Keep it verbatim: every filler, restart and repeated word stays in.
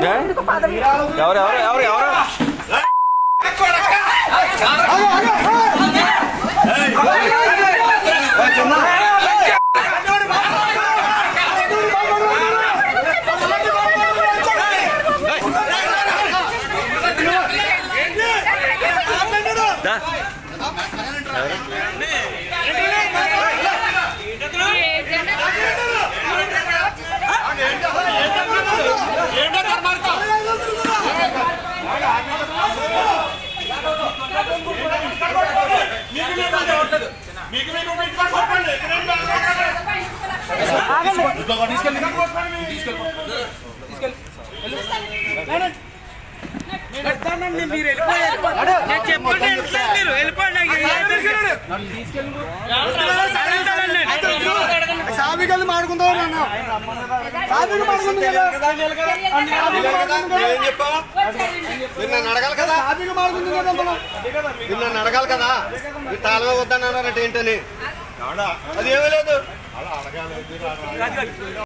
ఎవరు ఎవరు ఎవరు ఎవరు సాబికలు మాడుకుందాం నిన్న అడగాలి కదా సాబిక మాడుకుంటుంది నిన్న అడగాలి కదా మీరు తాళమే వద్దన్నారంటే ఏంటని అది ఏమీ లేదు.